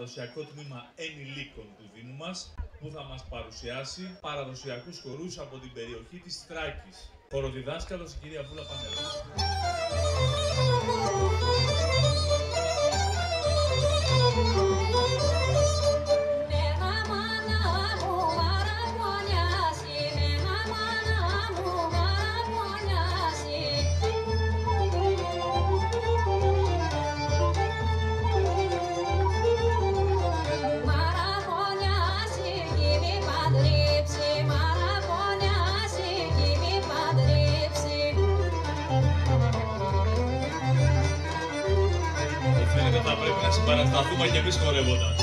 παραδοσιακό τμήμα ενηλίκων του Δήμου μας, που θα μας παρουσιάσει παραδοσιακούς χορούς από την περιοχή της Θράκης. Χοροδιδάσκαλος η κυρία Βούλα Πανέλα. Θα πρέπει να συμπαρασταθούμε και εμείς χορεύοντας.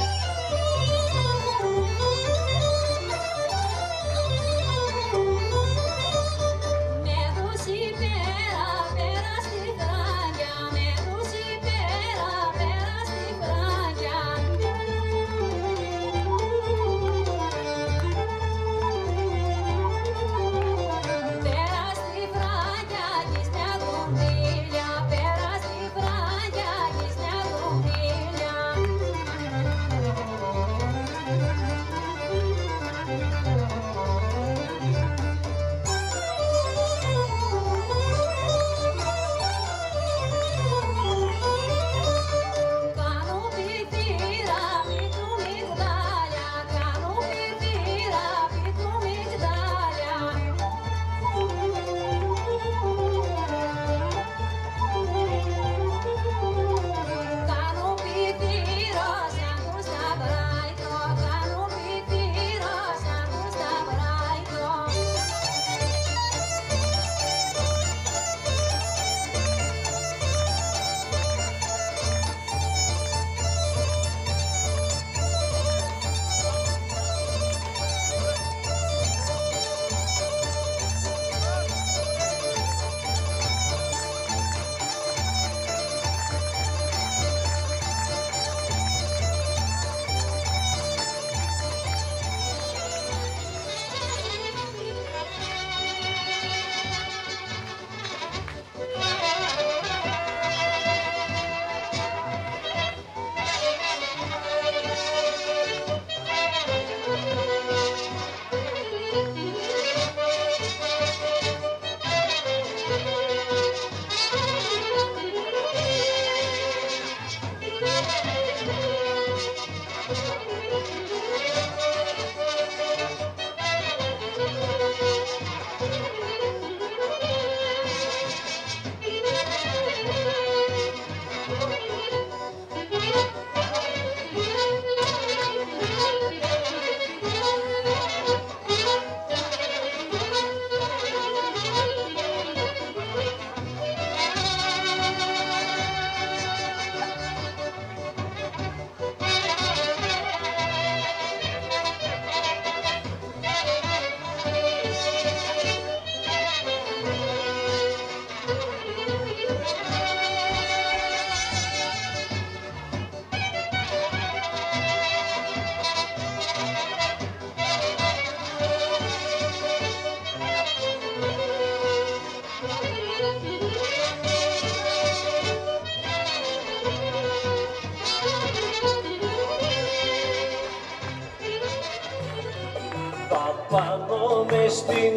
Πάνω μες στην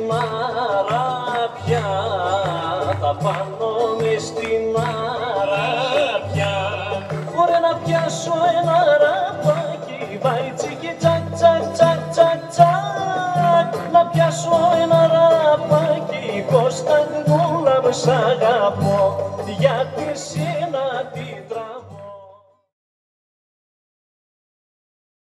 αράπια, θα πάνω μες στην αράπια. Ωραία να πιάσω ένα ραπάκι, βάει τσίκι τσακ τσακ τσακ τσακ τσακ. Να πιάσω ένα ραπάκι, Κωνσταντινούλα μου σ' αγαπώ, γιατί σένα